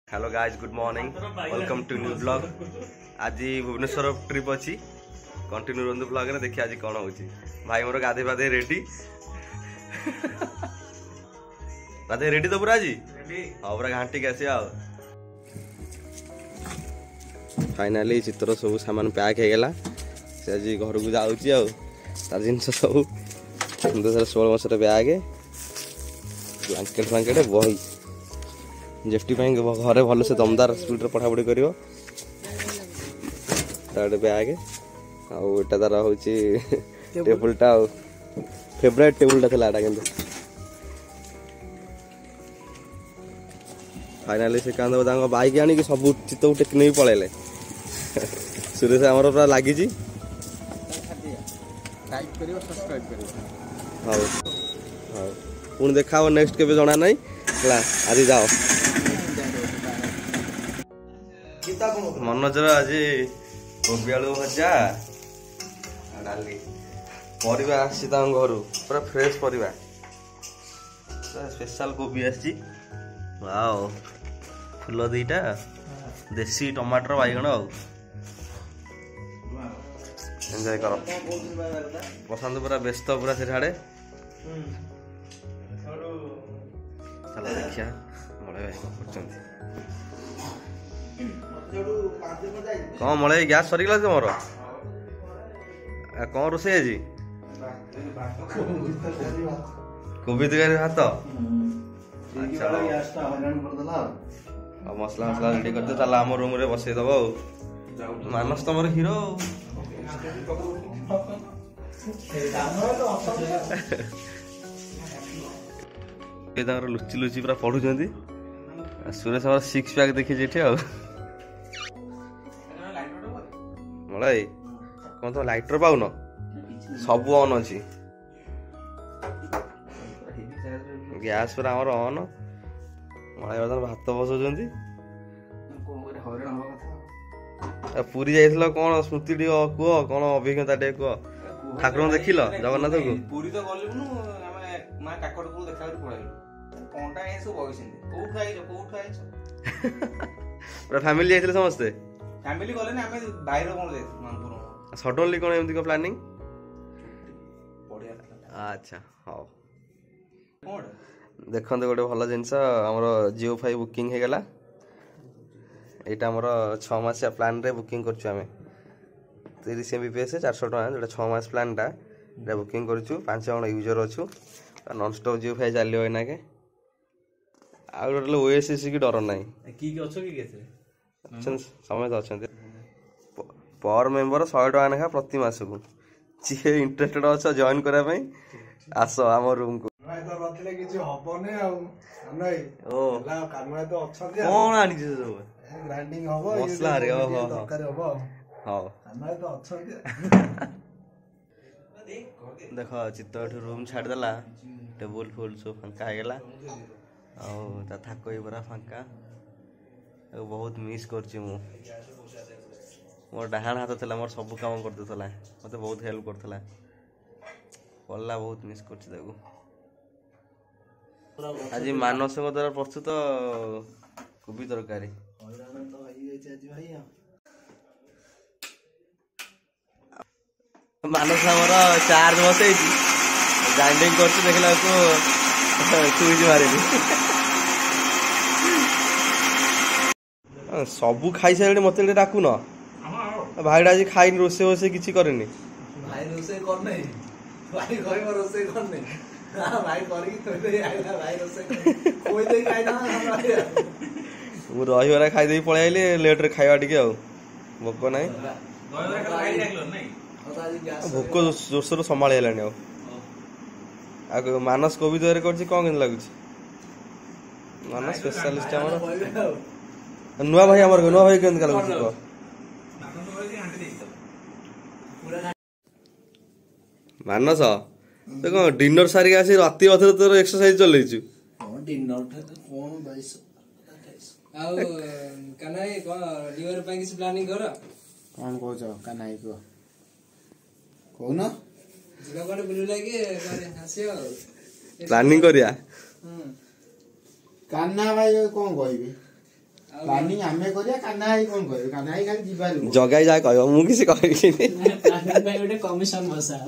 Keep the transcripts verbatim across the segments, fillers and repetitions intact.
Hello guys, good morning, welcome to new blog. आज Bhubaneswar trip अच्छी continue रंदु blog रे देखिए आज कौन होची। भाई मोर गाधे पाधे रेडी गाधे रेडी तो पूरा आज हाँ पूरा घाटी के आसी। फाइनाली चित्र सब सामान पैक हो गला से आज घर को जाऊँगी आ तार जिन सब दो हजार षोल मसर बैग ब्लांकेट फ्लांकेट बही जेफ्टी घरे भल से दमदार स्पीड पढ़ापढ़ी कर बैग आटा तार हूँ टेबुलटा फेवरेट टेबुलटा था कि फाइनाली से क्या बैक आनिक सब चित्त टेक नहीं पलैले सुरेश आमर पूरा लगी हाँ हाँ पुणी देखा नेक्स्ट के जना ना आज जाओ मनोजर आज कोबी आलू भजा डाली परिवा आसी घर पूरा फ्रेश परिवा स्पेशल कोबी आसी वाओ फुल दीटा देसी टमाटर बैगण आ एंजॉय करो पसंद पूरा व्यस्त पूरा से झाड़े चलो देखिया मले भाई कर कौन मले गैस सरीगला तुमर कौन रोसे आज कोबी तरकारी भात मसला मसला रेडी करते ताला आम रूम रे बसई दब मानस तुम हिरो लुचि लुचि पूरा पढ़ुं सुरेश सिक्स पैक देखी मलाई कौन तुम लाइटर पाउन सब ऑन अच्छी गैस पूरा आमर ऑन मलाई बर्तमान भात बसौं पुरी जाइल कौन स्मृति कह कौन अभिज्ञता टे कह ठाकुर देख जगन्नाथ को पुरी तो गलु मां काकड़पुर देखा पड़ाइलु कोनटा ए सब बगिसेंदी कोठ आइछो कोठ आइछो पूरा फैमिली जाइथिले समस्त फैमिली गले ना हमें बाहर कोन जाइथि मानपुर सडनली कोन एमती को प्लानिंग बढ़िया अच्छा हां कोड देखंते गोटे भल जिनस हमर जियो फाइव बुकिंग हे गला एटा हमर छह मासिया प्लान रे बुकिंग करछु हमें तीस एमबीपीएस चार सौ टका जोटा छह मास प्लान टा रे बुकिंग करछु पांच जण यूजर अछु नॉन स्टॉप जियो फाइव चलियो एना के आ गोटे ओएसएस की डर नाही की की अछो की केसे अच्छा समय तो अच्छा पर मेंबर सौ टका नेखा प्रति मास को जी इंटरेस्टेड अच्छा जॉइन करा पई आस आम रूम को कौन आनी सब ग्राइंडिंग हबो मसला रे हो हो तरकारी हबो हां हमरा तो अछंती देखो चित्त रूम छाड़ देला टेबुल फुल सब फांका हो गला आ ता थाको पूरा फांका बहुत मिस करछि मु मोर डाहाण हाथ थला मोर सब काम कर देथला मते बहुत हेल्प करथला पल्ला बहुत मिस करछि देखो आज मानस को द्वारा प्रस्तुत कोबी तरकारी मानस आमर चार्ज बसई ग्राइंडिंग कर देखला स्विच मारे सबू खाई सारे मत डाकुन भाई आज खाई रोसे वोसे किसी करे भाई रोसे करने भाई कहबो रोसे करने भाई करी तो आइला भाई रोसे कोई दे खाइ ना मु रहीवरा खाई दे पळे आइले लेट रे खाइबा टिके आ भोक नाही भोक जोरसोर संभाल हेलानी आ मानस कोबी तयारी करछि कोन केन लागुछि मानस स्पेशलिस्ट हमर नुआ भाई हमर नुआ भाई केन लागुछि को मानस तो कौन डिनर सारी आसी राति अथरे तोर एक्सरसाइज चलैछु हां डिनर थे कोन बाईस आउ कनाई कोन डिनर ପାଇଁ କିଛି ପ୍ଲାनिଂ କର कोन कहछ कनाई को कोन जिगा कोन बुलु लागि हसियो प्लानिंग करिया कान्ना भाई कोन कहबे ପ୍ଲାନିଂ ଆମେ କରିବା କାହ୍ନା ଭାଇ କଣ କରିବେ କାହ୍ନା ଭାଇ ଖାଲି ଯିବା ଲୋକ ଜଗାଇ ଯାହା କହିବ ମୁଁ କିଛି କହିବିନି। ପ୍ଲାନିଂ ପାଇଁ ଗୋଟେ କମିଶନ ବସାଅ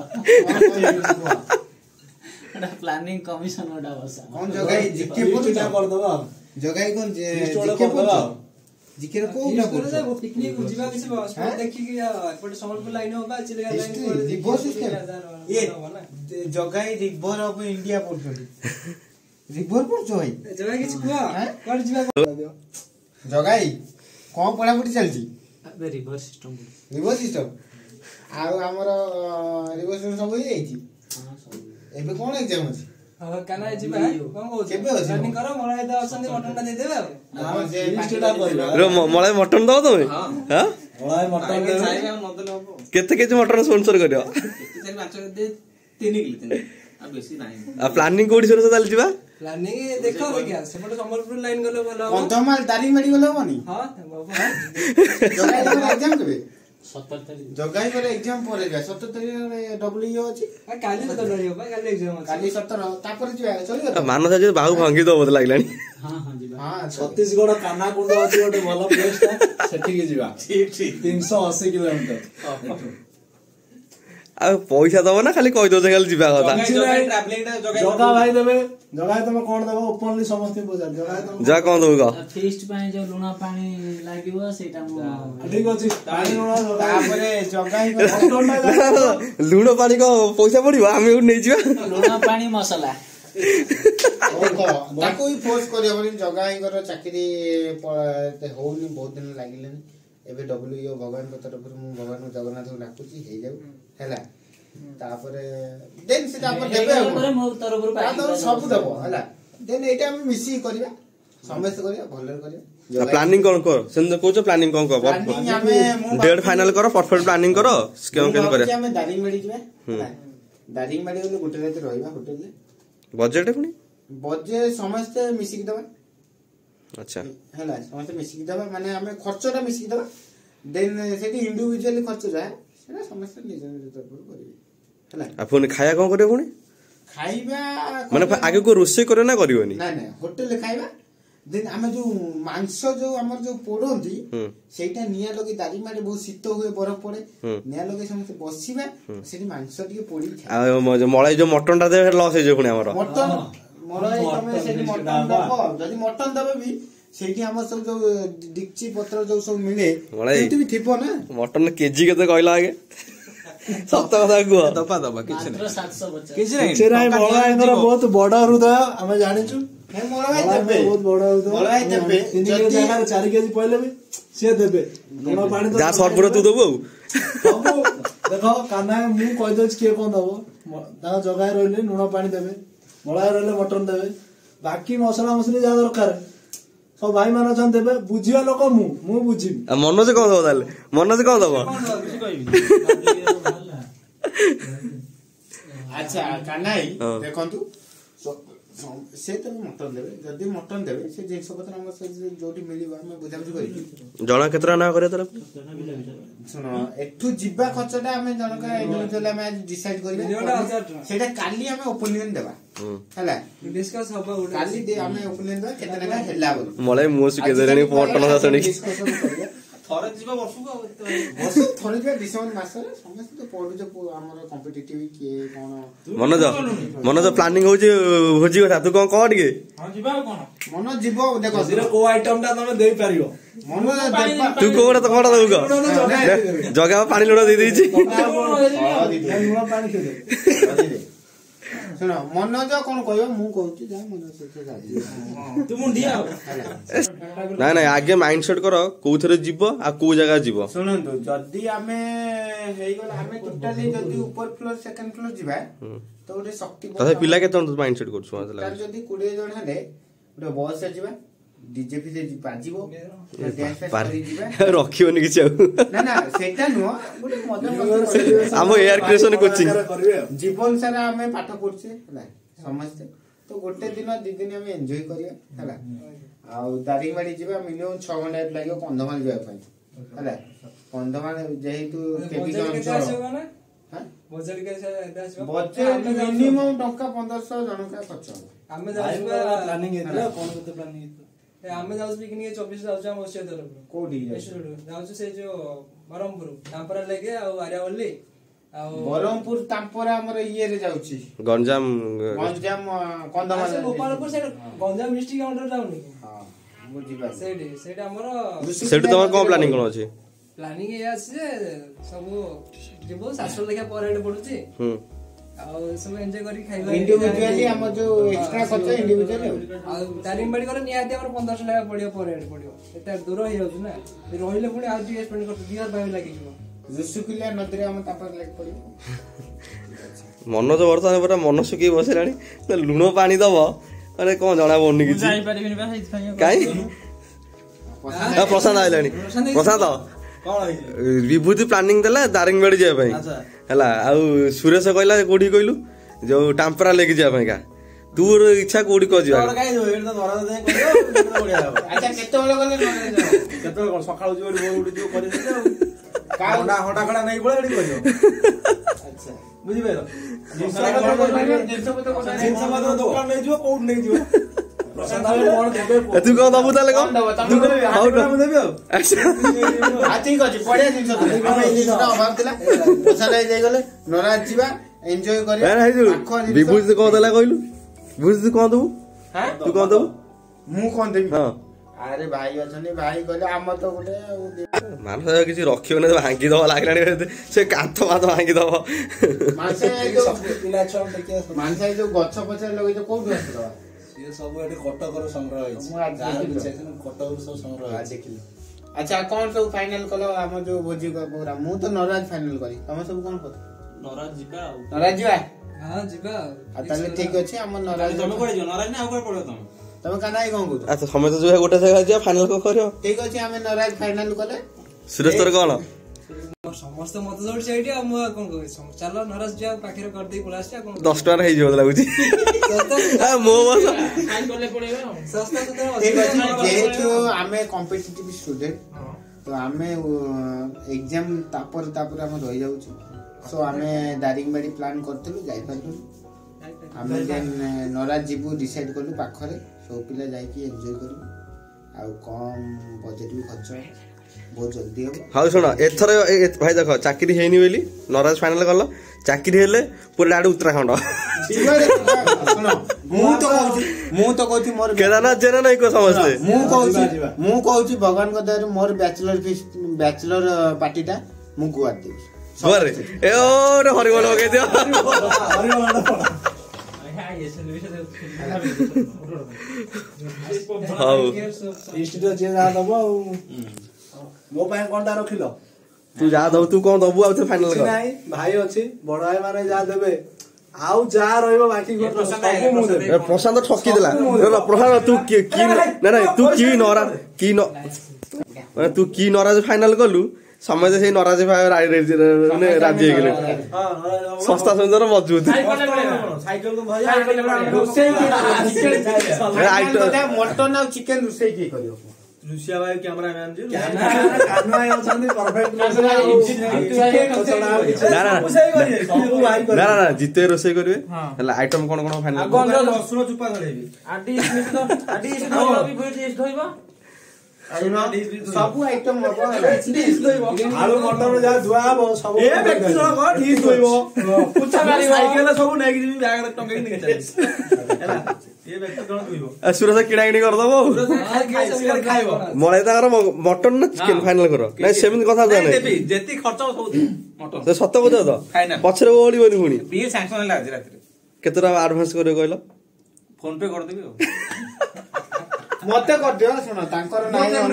ଗୋଟେ ପ୍ଲାନିଂ କମିଶନ ଗୋଟେ ବସାଅ କଣ ଜଗାଇ ଜିକେ ଲିଷ୍ଟ ଟା କରିଦବା ଆଉ। ଜଗାଇ କଣ ଲିଷ୍ଟ ଗୋଟେ ଜିକେ କରିଦବା ଆଉ। ଜିକେର କୋଉଟା କରୁଛ ପିକନିକ ଯିବା କିଛି ସ୍ପଟ ଦେଖିକି ଏପଟେ ସମ୍ବଲପୁର ଲାଇନ ହବା Chilika History, line river system। ଇଏ ଜଗାଇ ରିଭର ଅଫ ଇଣ୍ଡିଆ ପଢୁଛନ୍ତି ରିଭର ପଢୁଛ ଭାଇ ଜଗା କିଛି କୁହ ଆଁ? କୁଆଡେ ଯିବା ଜଗାଇ କଣ ପଢାପଢି ଚାଲିଛି ରିଭର ସିଷ୍ଟମ ରିଭର ସିଷ୍ଟମ ଆଉ ଆମର ରିଭର ସିଷ୍ଟମ ସବୁ ହେଇଯାଇଛି ଏବେ କଣ ଏକ୍ଜାମ ଅଛି ହଁ କାନା ଯିବା କଣ କହୁଛ କେବେ ଅଛି? ପ୍ଲାନିଂ କର ମୋର ଏଇଟା ଅଛନ୍ତି ମଟନ ଟା ଦେଇଦେବେ ଆଉ ଆମର ଯେ ଲିଷ୍ଟ ଟା କରିବା। ରେ ମଳା ମଟନ ଦବ ତମେ ହଁ। ହଁ ମଳାଏ ମଟନ ଦେବେ। ଖାଇବା ନଦେଲେ ହବ କେତେ କେଜି ମଟନ ସ୍ପନ୍ସର କରିବ କେତେ ଚାରି ପାଞ୍ଚ ଦେ ତିନି କିଲୋ ତିନି ଆଉ ବେଶୀ ନାହିଁ ଆଉ ପ୍ଲାନିଂ କୋଉଠି ସର ତାହେଲେ ଯିବା ପ୍ଲାନିଂ ଦେଖ ଦେଖିଆ ସେପଟେ ସମ୍ବଲପୁର ଲାଇନ ଗଲେ ଭଲ ହବ କନ୍ଧମାଳ ଦାରିଙ୍ଗବାଡି ଗଲେ ହବନି ହଁ ଜଗାଇ ଏକ୍ଜାମ କେବେ ସତର ତାରିଖ ଜଗାଇ ପରେ ଏକ୍ଜାମ ପରେ ଯିବା ସତର ତାରିଖରେ ଡବ୍ଲ୍ୟୁ ଇଏ ଅଛି ଆଉ କାଲି ତ ଡରିବ ବା କାଲି ଏକ୍ସାମ ଅଛି କାଲି ସତର ତାପରେ ଯିବା ଚଳିବ ତ? ମାନସ ଆଜି ବାହୁ ଭାଙ୍ଗି ଦବ ବୋଧେ ଲାଗିଲାଣି ହଁ ହଁ ଯିବା ହଁ ଛତିଶଗଡ କାନାକୁଣ୍ଡ ଅଛି ଗୋଟେ ଭଲ ପ୍ଲେସ ଟା ସେଠିକି ଯିବା ଠିକ ଠିକ ତିନିଶହ ଅଶୀ କିଲୋମିଟର ଆଉ ପଇସା ଦବ ନା ଖାଲି କହିଦଉଛ ଖାଲି ଯିବା କଥା ଟ୍ରାଭେଲିଂ ଟା ଜଗା ଜଗା ଭାଇ ଦେବେ ଜଗା ଭାଇ ତମେ କଣ ଦେବ ଓପନଲି ସମସ୍ତଙ୍କୁ ପଚାର ଜଗା ଭାଇ ତମେ ଯା କଣ ଦବୁ କହ ଫିଷ୍ଟ ପାଇଁ ଯୋଉ ଲୁଣ ପାଣି ଲାଗିବ ସେଇଟା ମୁଁ ଠିକ ଅଛି ପାଣି ଲୁଣ ଜଗା ଭାଇ ତାପରେ ଜଗାଇ ମଟନଟା ଦେବେ। ଲୁଣ ପାଣି କଣ ପଇସା ପଡିବ ଆମେ ଗୋଟେ ନେଇଯିବା ଲୁଣ ପାଣି ମସଲା ତାକୁ ବି ଫୋର୍ସ କରିହବନି ଜଗା ଭାଇଙ୍କର ଚାକିରି ପ- ହଉନି ବହୁତ ଦିନ ଲାଗିଲେନି ଏବେ ଡବ୍ଲ୍ୟୁ ଇଓ ଭଗବାନଙ୍କ ତରଫରୁ ମୁଁ ଭଗବାନ ଜଗନ୍ନାଥଙ୍କୁ ଡାକୁଛି ହେଇଯାଉ ହେଲା ତାପରେ ଦେନ୍ ସେ ତାପରେ ଦେବେ ଆଉ ହେଇଗଲା ପରେ ମୋ ତରଫରୁ ତା ବାକି ତରଫରୁ ସବୁ ଦବ ହେଲା ଦେନ୍ ଏଇଟା ଆମେ ମିଶିକି କରିବା ସମସ୍ତେ କରିବା ଭଲରେ କରିବା ଜଗା- ପ୍ଲାନିଂ କଣ କର ସେମିତି କହୁଛ ପ୍ଲାନିଂ କଣ କର Planning ଆମେ ମୁଁ ଡେଟ୍ ଫାଇନାଲ କର ପରଫେକ୍ଟ ପ୍ଲାନିଂ କର ମୁଁ କେମିତି କେମିତି ଭାବୁଛି କରିବା ଆମେ ଦାରିଙ୍ଗବାଡି ଯିବା ହେଲା ଦାରିଙ୍ଗବାଡି ଗଲେ ଗୋଟେ ରାତି ରହିବା ହୋଟେଲରେ ବଜେଟ୍ ପୁଣି ବଜେଟ୍ ସମସ୍ତେ ମିଶିକି ଦବା ଆଚ୍ଛା ହେଲା ସମସ୍ତେ ମିଶିକି ଦବା ମାନେ ଆମେ ଖର୍ଚ୍ଚଟା ମିଶିକି ଦବା ଦେନ୍ ସେଠି ଇଣ୍ଡିଭିଜୁଆଲି ଖର୍ଚ୍ଚ ଯାହା ସେଟା ସମସ୍ତେ ନିଜ ନିଜ ତରଫରୁ କରିବେ ହେଲା ଆଉ ପୁଣି ଖାଇବା କଣ କରିବ ପୁଣି ଖାଇବା ମାନେ ଆଗକୁ ରୋଷେଇ କରିବ ନା କରିବନି ନାଇଁ ନାଇଁ ହୋଟେଲରେ ଖାଇବା ଦେନ୍ ଆମେ ଯୋଉ ମାଂସ ଯୋଉ ଆମର ଯୋଉ ପୋଡନ୍ତି ହୁଁ ସେଇଟା ନିଆଁ ଲଗେଇ ଦାରିଙ୍ଗବାଡି ବହୁତ ଶୀତ ହୁଏ ବରଫ ପଡେ ହୁଁ। ନିଆଁ ଲଗେଇ ସମସ୍ତେ ବସିବା ସେଠି ମାଂସ ଟିକେ ପୋଡିକି ଖାଇବା ଆଉ ମ- ଯୋଉ ମଳାଇ ଯୋଉ ମଟନ ଟା ଦେବେ ଲସ୍ ହେଇଯିବ ପୁଣି ଆମର ମଟନ ମଳଇ ତମେ ମଟନ ସେଠି ଜିନିଷ ମଟନ ଟା ଦବ ଯଦି ମଟନ ଦବ ବି ସେଇଠି ଆମର ସବୁ ଯୋଉ ଡିକ୍ଚି ପତ୍ର ଯୋଉ ସବୁ ମିଳେ ମଳଇ। ସେଇଠି ବି ଥିବ ନା ମଟନ କେଜି କେତେ କହିଲ ଆଗେ ସତ କଥା କୁହ ଦବା ଦବା କିଛି ମାତ୍ର ନାହିଁ ସାତଶହ ପଚାଶ କିଛି ନାହିଁ ସେରା ଟଙ୍କା ମଳାଇଙ୍କର ଦିଆଯିବ। ବହୁତ ବଡ ହୃଦୟ ଆମେ ଜାଣିଛୁ ହେ ମଳଇ ମଳାଇଙ୍କର ଦେବେ ବହୁତ ବଡ ହୃଦୟ ମଳଇ ଦେବେ ତିନି କେଜି ଯଦି ଜାଗାରେ ଚାରି କେଜି ପଇଲେ ବି ସିଏ ଦେବେ ଲୁଣ ପାଣି ତ ଯାହା ସର୍ବର ତୁ ଦବୁ ଆଉ ସବୁ ଦେଖ କାହ୍ନା ମୁଁ କହିଦଉଛି କିଏ କଣ ଦବ ମ- ତାଙ୍କ ଜଗାଏ ରହିଲେ ଲୁଣ ପାଣି ଦେବେ ମଳାଏ ରହିଲେ ମଟନ ଦେବେ ବାକି ମସଲା ମସଲି ଯାହା ଦରକାର ସବୁ ଭାଇ ମାନେ ଅଛନ୍ତି ଦେବେ ବୁଝିବା ଲୋକ ମୁଁ ମୁଁ ବୁଝିବି ଆଉ ମନୋଜ କଣ ଦବ ତାହେଲେ ମନୋଜ କଣ ଦବ କିଛି କହିବି ଆଚ୍ଛା କାହ୍ନାଇ ହଁ। ଦେଖନ୍ତୁ ସ- ସ- ସେ ତ ମଟନ ଦେବେ ଯଦି ମଟନ ଦେବେ ସେ ଜିନିଷ ପତ୍ର ଆମର ସେ ଯୋଉ- ଯୋଉଠି ମିଳିବ ଆମେ ବୁଝାବୁଝି କରିକି ଜଣା କେତେ ଟଙ୍କା ନେବା କରିବା ତାହେଲେ ଶୁଣ ଏଠୁ ଯିବା ଖର୍ଚ୍ଚଟା ଆମେ ଜଣକା ଇଣ୍ଡିଭିଜୁଆଲି ଆମେ ଆଜି ଡିସାଇଡ୍ Minimum ଟା କରିବା ହଜାର ଟଙ୍କା। ସେଇଟା କାଲି ଆମେ ଓପିନିଅନ ଦେବା ହୁଁ। ହେଲା ଡିସକସ୍ ହବ ଗୋଟେ କାଲି ଦେ- ଆମେ ଓପିନିଅନ ଦେବା କେତେ ଟଙ୍କା ହେଲା ବୋଲି ମଳାଇ ମୁହଁ ଶିଖେଇ ଦେଲେଣି ମଟନ ଚାଷ ନେଇକି Discussion କରିବା। ଥରେ ଯିବ ବର୍ଷକୁ ଆଉ ଏତେ ବର୍ଷ ଥରେ ଯିବା ଡିସେମ୍ବର ମାସରେ ସମସ୍ତେ ତ ପଢୁଛ ପୁ- ଆମର କମ୍ପିଟିଟିଭ କିଏ କଣ ମନୋଜ ମନୋଜ ପ୍ଲାନିଂ ହଉଛି ଭୋଜି କଥା ତୁ କଣ କହ ଟିକେ ହଁ ଯିବା ଆଉ କଣ ମନ ଯିବ ଦେଖ ଭୋଜିରେ କୋଉ ଆଇଟମ ଟା ତମେ ଦେଇପାରିବ ମନ ଦେବା ତୁ କୋଉଟା ତ କଣ ଦବୁ କହ ଜଗା ପାଣି ଲୁଣ ଦେଇ ଦେଇଛି ଲୁଣ ପାଣି ଖେଳେ ଶୁଣ ମନୋଜ କଣ କହିବ ମୁଁ କହୁଛି ଯାହା ମନୋଜ ସହିତ ରାଜି। ତୁ ମୁଣ୍ଡିଆ ଆଉ ହେଲା। ନାଇଁ ନାଇଁ ଆଗେ ମାଇଣ୍ଡ ସେଟ୍ କର କୋଉଥିରେ ଯିବ ଆଉ କୋଉ ଜାଗା ଯିବ ଶୁଣନ୍ତୁ ଯଦି ଆମେ ହେଇଗଲା ଆମେ ଟୋଟାଲି ଯଦି ଉପର ଫ୍ଲୋର ସେକେଣ୍ଡ ଫ୍ଲୋର ଯିବା ତ ଗୋଟେ ଶକ୍ତି ତଥାପି ପିଲା କେତେ ଜଣ ମାଇଣ୍ଡ ସେଟ୍ କରୁଛୁ ମତେ ତାର ଲାଗୁଛି ଯଦି କୋଡିଏ ଜଣ ହେଲେ ଗୋଟେ ବସ୍ ରେ ଯିବା ଡିଜେ ଫିଜେ ବାଜିବ ଡ୍ୟାନ୍ସ ଫ୍ୟାନ୍ସ କରି ଯିବା ରଖିବନି କିଛି ଆଉ ନା ନା ସେଇଟା ନୁହଁ ଗୋଟେ ମଜା ମସ୍ତି କରିବା। ଆମ ଏୟାର କ୍ରିଏସନ କୋଚିଂ କରିବେ ଆଉ ଜୀବନ ସାରା ଆମେ ପାଠ ପଢୁଛେ ହେଲା ସମସ୍ତେ ତ ଗୋଟେ ଦିନ ଦି ଦିନ ଆମେ ଏନ୍ଜୟ କରିବା ହେଲା ଆଉ ଦାରିଙ୍ଗବାଡି ଯିବା ମିନିମମ୍ ଛଅ ଘଣ୍ଟା ଲାଗିବ କନ୍ଧମାଳ ଯିବା ପାଇଁ ହେଲା କନ୍ଧମାଳ ଯେହେତୁ କେବିକ ବଜେଟ କେତେ ଅଞ୍ଚଳ ଆସିବ ନା ହାଁ? ବଜେଟ କେତେ ଆସିବ ବଜେଟ ଆମେ ଯାଉଛୁ- ମିନିମମ୍ ଟଙ୍କା ପନ୍ଦରଶହ ଜଣକା ଖର୍ଚ୍ଚ ହବ ଆମେ ଭାଇଙ୍କର ଯାଉଛୁ ପ୍ଲାନିଂ ହେଇଥିଲା କଣ କେତେ ପ୍ଲାନିଂ ହେଇଥିଲା ଆମେ ଯାଉଛୁ ପିକନିକ ଚବିଶ ଯାଉଛୁ ଆମ ଓସିଆ ତରଫରୁ କୋଉଠି ଯାଉଛୁ ସେ ଯୋଉ ବ୍ରହ୍ମପୁର ତାମ୍ପରା ଲେକେ ଆଉ ଆରିଆବଲ୍ଲୀ ଆଉ ବ୍ରହ୍ମପୁର ତାମ୍ପରା ଆମର ଇଏରେ ଯାଉଛି ଗଞ୍ଜାମ ଗଞ୍ଜାମ କନ୍ଧମାଳ ଗୋପାଳପୁର ସେଇଟା ଗଞ୍ଜାମ ଡିଷ୍ଟ୍ରିକ୍ଟ ଅଣ୍ଡର ଯାଉନି ବୁଝିପାରିଲି ସେଇଠି ସେଇଟା ଆମର ସେଠି ତମର କଣ ପ୍ଲାନିଂ କଣ ଅଛି? ପ୍ଲାନିଂ ଏଇଆ ଅଛି ଯେ ସବୁ ଯିବୁ ସାତଶହ ଲେଖା ପର ହେଡ୍ ପଡୁଛି ହୁଁ ଆଉ ସବୁ ଏନ୍ଜୟ କରିକି ଖାଇବା ଇଣ୍ଡିଭିଜୁଆଲି ଆମର ଯୋଉ ଏକ୍ସଟ୍ରା ଖର୍ଚ୍ଚ ଇଣ୍ଡିଭିଜୁଆଲି ଆଉ ଦାରିଙ୍ଗବାଡି ଗଲେ ନିହାତି ଆମର ପନ୍ଦରଶହ ଲେଖା ପଡିବ ପର ହେଡ୍ ପଡିବ ଏତେ ଦୂର ହେଇଯାଉଛି ନା ରହିଲେ ପୁଣି ଆଉ ଟିକେ ସ୍ପେଣ୍ଡ କରୁଛୁ ଦି ହଜାର ଭାଇ ଲାଗିଯିବ ଋଷିକୁଲିଆ ନଦୀରେ ଆମ ତାପରେ ଲେକ୍ ପଡିବ ମନୋଜ ବର୍ତ୍ତମାନ ପୁରା ମନ ଶୁଖି ବସିଲାଣି ଲୁଣ ପାଣି ଦବ ମାନେ କଣ ଜଣା ପଡୁନି କିଛି କାଇଁ ପ୍ରଶାନ୍ତ ଆଇଲାଣି ପ୍ରଶାନ୍ତ ବିଭୂତି ପ୍ଲାନିଂ ଦେଲା ଦାରିଙ୍ଗବାଡି ଯିବା ପାଇଁ ହେଲା ଆଉ ସୁରେଶ କହିଲା କୋଉଠି କହିଲୁ ଯୋଉ ଟାମ୍ପରା ଲେକି ଯିବା ପାଇଁକା ତୋର ଇଚ୍ଛା କୋଉଠି କହ ଯିବା ଆଚ୍ଛା କେତେବେଳେ ଗଲେ କେତେବେଳେ କଣ ସକାଳୁ ଯିବ ଯିବ ହଣ୍ଡା ହଣ୍ଡା ଖଣ୍ଡା ନେଇ ପଳେଇ ଏଠି କରିବ ଆଚ୍ଛା ବୁଝିପାରିଲ ଜିନିଷ ପତ୍ର ଦୋକାନ ନେଇଯିବ କୋଉଠି ନେଇଯିବ ତୁ କଣ ଦବୁ ତାହେଲେ କଣ ଦେବି ଆଉ ଠିକ ଅଛି ବଢିଆ ଜିନିଷ ଅଭାବ ଥିଲା ପଛାରେ ଯାଇଗଲେ ନରାଜ ଯିବା ଏନ୍ଜୟ କରିବା ବିଭୂତି କଣ ଦେଲା କହିଲୁ ବିଭୂତି ତୁ କଣ ଦବୁ ତୁ କଣ ଦବୁ ମୁଁ କଣ ଦେବି ହଁ ଆରେ ଭାଇ ଅଛନ୍ତି ଭାଇ କହିଲେ ଆମର ତ ଗୋଟେ ମାନସ କିଛି ରଖିବନି ଭାଙ୍ଗି ଦବ ଲାଗିଲାଣି ସେ କାନ୍ଥ ଫାନ୍ଥ ଭାଙ୍ଗି ଦବ ମାଂସ ଯୋଉ ଗଛ ପଛରେ ଲଗେଇଛ କୋଉଠୁ ଆସିଦବା ସିଏ ସବୁ ଏଠି କଟକରୁ ସଂଗ୍ରହ ହେଇଛି କଟକରୁ ସବୁ ସଂଗ୍ରହ ଦେଖିଲି ଆଚ୍ଛା କଣ ସବୁ ଫାଇନାଲ କଲ ଆମ ଯୋଉ ଭୋଜି ପ୍ରୋଗ୍ରାମ ମୁଁ ତ ନରାଜ ଫାଇନାଲ କରି ତମେ ସବୁ କଣ କର ନରାଜ ଯିବା ଆଉ ନରାଜ ଯିବା ହଁ ଯିବା ଆଉ ତାହେଲେ ଠିକ ଅଛି ଆମ ନରାଜ ତମେ କୁଆଡେ ଯିବ ନରାଜ ନା ଆଉ କୁଆଡେ ପଡିବ ତମେ ତମେ କାନାଇ କଣ କହୁଛ ଆଚ୍ଛା ସମସ୍ତେ ଯିବା ଗୋଟେ ଜାଗା ଯିବା ଫାଇନାଲ କଣ କରିବ ଠିକ ଅଛି ଆମେ ନରାଜ ଫାଇନାଲ କଲେ ସୁରେଶ ତୋର କଣ ସମସ୍ତେ ମତେ ଯୋଉଠି ସେଇଠି ଆଉ ମୁଁ କଣ କହିବି ଚାଲ ନରାଜ ଯିବା ପାଖରେ କରିଦେଇ ପଳେଇ ଆସିବା କଣ ଦଶ ଟଙ୍କାରେ ହେଇଯିବ ଲାଗୁଛି ମୋ ବସ ଯେହେତୁ ଆମେ କମ୍ପିଟିଟିଭ ଷ୍ଟୁଡେଣ୍ଟ ତ ଆମେ ଏକ୍ଜାମ ତାପରେ ତାପରେ ଆମେ ରହିଯାଉଛୁ ସୋ ଆମେ ଦାରିଙ୍ଗବାଡି ପ୍ଲାନ୍ କରିଥିଲୁ ଯାଇପାରିଲୁ ଆମେ ଦେନ୍ ନରାଜ ଯିବୁ ଡିସାଇଡ୍ କଲୁ ପାଖରେ ସବୁ ପିଲା ଯାଇକି ଏନ୍ଜୟ କରିବୁ ଆଉ କମ୍ ବଜେଟ୍ ବି ଖର୍ଚ୍ଚ ବହୁତ ଜଲ୍ଦି ହବ ହଉ ଶୁଣ ଏଥର ଭାଇ ଦେଖ ଚାକିରି ହେଇନି ବୋଲି ନରାଜ ଫାଇନାଲ କଲ ଚାକିରି ହେଲେ ପୁରା ଆଡେ ଉତ୍ତରାଖଣ୍ଡ ମୁଁ ତ କହୁଛି ମୁଁ ତ କହୁଛି ମୋର କେଦାରନାଥ ଜେନା ନାଇଁ କହ ସମସ୍ତେ ମୁଁ କହୁଛି ମୁଁ କହୁଛି ଭଗବାନଙ୍କ ଦୟାରୁ ମୋର ବ୍ୟାଚଲର ବ୍ୟାଚଲର ପାର୍ଟିଟା ମୁଁ ଗୁଆ ଦେବି ଘରେ ଏ ଓରେ ହରିବୋଲ ଲଗେଇ ଦିଅ ହଉ ଯିଏ ଯାହା ଦବ ଆଉ ମୋ ପାଇଁ କଣଟା ରଖିଲ ତୁ ଯାହା ଦବୁ ତୁ କଣ ଦବୁ ଆଉ ଫାଇନାଲ କର ନାଇଁ ଭାଇ ଅଛି ବଡ ଭାଇ ମାନେ ଯାହା ଦେବେ ଆଉ ଯାହା ରହିବ ବାକି ପ୍ରଶାନ୍ତ ଠକି ଦେଲା ପ୍ରଶାନ୍ତ ତୁ କି ନା ନାଇଁ ତୁ କି ନରାଜ କି ତୁ କି ନରାଜ ଫାଇନାଲ କଲୁ ସମସ୍ତେ ସେଇ ନରାଜ ରାଜି ହେଇଗଲେ ଶସ୍ତା ସୁନ୍ଦର ମଜବୁତ ମଟନ ଆଉ ଚିକେନ ରୋଷେଇ କିଏ କରିବ ରୁଷିଆ ଭାଇ କ୍ୟାମେରାମ୍ୟାନ ନା ନା ଜିତେ ରୋଷେଇ କରିବେ ହେଲେ ଆଇଟମ କଣ କଣ ଫାଇନାଲ ରସୁଣ ଚୁପା ଧରେଇବି ସବୁ ଆଇଟମ ହବ ଆଳୁ ମଟର ଯାହା ଧୁଆ ହବ ସବୁ ସବୁ ନେଇକି ଯିବି ବ୍ୟାଗରେ ଟଙ୍କେଇ ନେଇକି ସୁରଜ କିଣା କିଣି କରିଦବ ମଳେଇ ତାଙ୍କର ମଟନ ନା ଚିକେନ ଫାଇନାଲ କର ନାଇଁ ସେମିତି କଥା ଯେତିକି ଖର୍ଚ୍ଚ ସବୁ ସତ କଥା ତ ପଛରେ ଓଳିବନି ପୁଣି ବିଲ୍ ସାଙ୍ଗସନ ହେଲା ଆଜି ରାତିରେ କେତେ ଟଙ୍କା ଆଡଭାନ୍ସ କରିବ କହିଲ ଫୋନ ପେ କରିଦେବି ଆଉ ମତେ କରିଦିଅ ଶୁଣ ତାଙ୍କର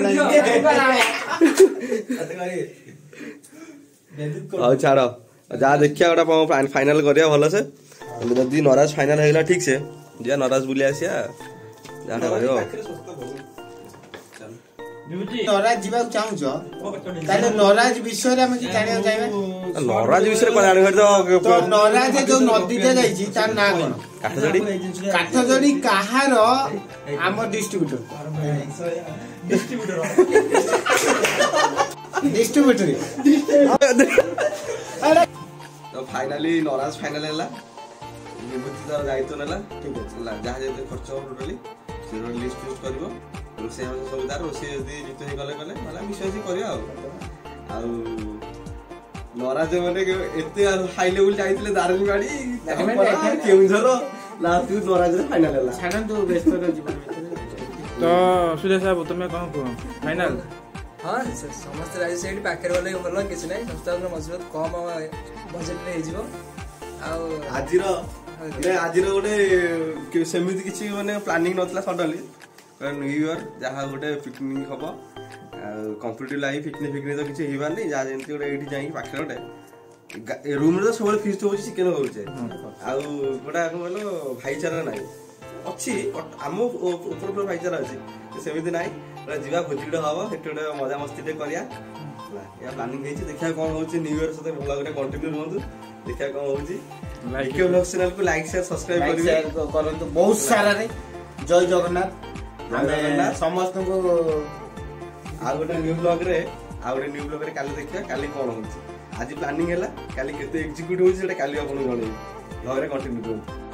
ହଉ ଛାଡ ଯାହା ଦେଖିବା ଗୋଟେ ଫାଇନାଲ କରିବା ଭଲସେ ଯଦି ନରାଜ ଫାଇନାଲ ହେଇଗଲା ଠିକ ସେ ଯିବା ନରାଜ ବୁଲି ଆସିବା ଯାହା କରିବ ନରାଜ ଯିବାକୁ ଚାହୁଁଛ ତାହେଲେ ନରାଜ ବିଷୟରେ ଆମେ କିଛି ଜାଣିବାକୁ ଚାହିଁବା ନରାଜ ବିଷୟରେ କଣ ଜାଣିବ ନରାଜ ଯୋଉ ନଦୀଟା ଯାଇଛି ତାର ନାଁ କଣ କାଠଯୋଡି କାଠଯୋଡି କାହାର ଆମ ଡିଷ୍ଟ୍ରିବ୍ୟୁଟର ଡିଷ୍ଟ୍ରିବ୍ୟୁଟର ଫାଇନାଲି ନରାଜ ଫାଇନାଲ ହେଲା ବିଭୂତି ତାର ଦାୟିତ୍ୱ ନେଲା ଠିକ ଅଛି ହେଲା ଯାହା ଯେତେ ଖର୍ଚ୍ଚ ହବ ଟୋଟାଲି ସେ ଲିଷ୍ଟ ଫିଷ୍ଟ କରିବ ରୋଷେଇ ସବୁ ତାର ରୋଷେଇ ଯଦି ଜିତୁ ହେଇ ଗଲେ ଗଲେ ନହେଲେ ମିଶାମିଶି କରିବା ଆଉ ଆଉ ନରାଜ ମାନେ ଏତେ ହାଇ ଲେବୁଲ ଯାଇଥିଲେ ଦାରିଙ୍ଗବାଡି କେଉଁଝର ଲାଷ୍ଟକୁ ନରାଜରେ ଫାଇନାଲ ହେଲା। ଛାଡ଼ନ୍ତୁ ବ୍ୟସ୍ତ ଜୀବନ ଭିତରେ। ତ ସୁରେଶ ବାବୁ ତମେ କଣ କୁହ ଫାଇନାଲ? ହଁ ସମସ୍ତେ ରାଜି ସେଇଠି ପାଖରେ ଗଲେ ଭଲ କିଛି ନାହିଁ ସଂସ୍ଥାପନ ମଜବୁତ କମ ବଜେଟରେ ହେଇଯିବ। ଆଉ ଆଜିର ଆଜିର ଗୋଟେ ସେମିତି କିଛି ମାନେ ପ୍ଲାନିଂ ନଥିଲା ସଡନଲି ନ୍ୟୁ ଇୟର ଯାହା ଗୋଟେ ପିକନିକ ହବ ଆଉ କମ୍ପିଟିଭ ଲାଇଫ୍ ପିକନିକ ଫିକନିକ ତ କିଛି ହେଇପାରନି ଯାହା ଯେମିତି ଗୋଟେ ଏଇଠି ଯାଇକି ପାଖରେ ଗୋଟେ ରୁମରେ ତ ସବୁବେଳେ ଫିଷ୍ଟ ହଉଛି ଚିକେନ ହଉଛି ଆଉ ଗୋଟା କଣ କହିଲ ଭାଇଚାରା ନାହିଁ ଅଛି ଆମ ଉପର ଉପର ଭାଇଚାରା ଅଛି ସେମିତି ନାହିଁ ଯିବା ଭୋଜି ଗୋଟେ ହବ ସେଠି ଗୋଟେ ମଜାମସ୍ତି ଟିକେ କରିବା ଏହା ପ୍ଲାନିଂ ହେଇଛି ଦେଖିବା କଣ ହଉଛି ନ୍ୟୁ ଇୟର ସହିତ ଭଲ ଗୋଟେ କଣ୍ଟିନ୍ୟୁ ରୁହନ୍ତୁ ଦେଖିବା କଣ ହଉଛି ଭିକେ ବ୍ଲଗ ଚ୍ୟାନେଲକୁ ଲାଇକ୍ ସେୟାର ସବସ୍କ୍ରାଇବ କରିବେ କରନ୍ତୁ ବହୁତ ସାରାରେ। ଜୟ ଜଗନ୍ନାଥ ଆମେ ସମସ୍ତଙ୍କୁ ଆଉ ଗୋଟେ ନ୍ୟୁ ବ୍ଲଗରେ ଆଉ ଗୋଟେ ନ୍ୟୁ ବ୍ଲଗରେ କାଲି ଦେଖିବା କାଲି କଣ ହଉଛି ଆଜି ପ୍ଲାନିଂ ହେଲା କାଲି କେତେ ଏକ୍ଜିକ୍ୟୁଟ ହଉଛି ସେଟା କାଲି ଆପଣଙ୍କୁ ଜଣେଇବି ବ୍ଲଗରେ କଣ୍ଟିନ୍ୟୁ କରନ୍ତୁ।